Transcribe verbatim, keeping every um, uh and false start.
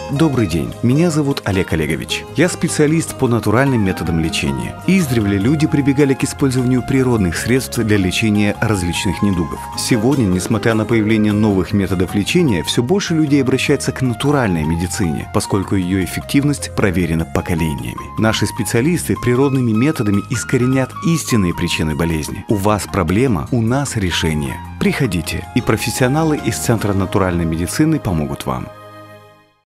Добрый день, меня зовут Олег Олегович. Я специалист по натуральным методам лечения. Издревле люди прибегали к использованию природных средств для лечения различных недугов. Сегодня, несмотря на появление новых методов лечения, все больше людей обращаются к натуральной медицине, поскольку ее эффективность проверена поколениями. Наши специалисты природными методами искоренят истинные причины болезни. У вас проблема, у нас решение. Приходите, и профессионалы из Центра натуральной медицины помогут вам.